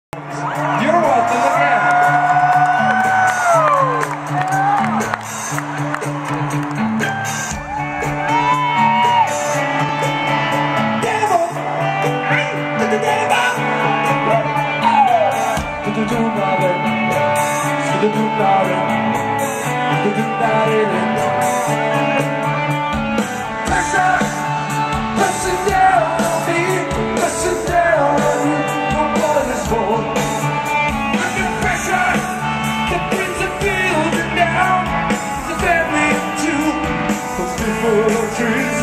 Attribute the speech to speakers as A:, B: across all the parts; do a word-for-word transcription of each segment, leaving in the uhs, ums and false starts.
A: You're welcome again. Devil, the devil. Do do do darling, do do darling, do do darling. Pressure, pressing down on me, pressing down on you. My blood is full. Under pressure, the prince of building down the family too. Those beautiful trees.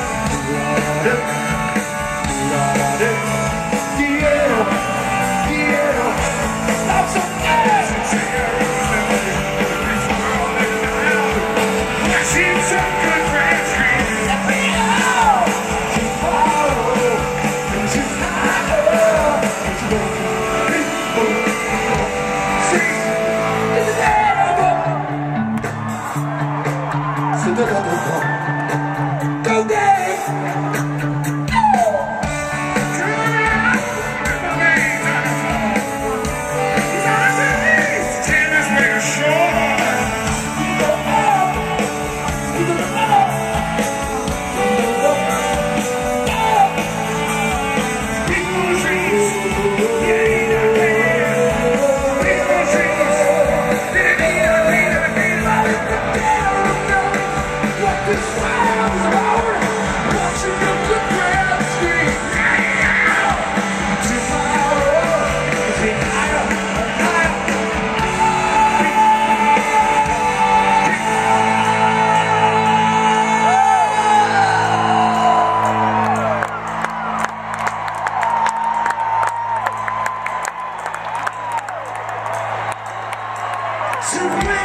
A: Go Dave! Superman!